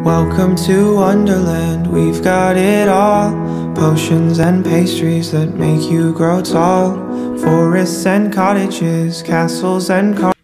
Welcome to Wonderland, we've got it all. Potions and pastries that make you grow tall. Forests and cottages, castles and cars.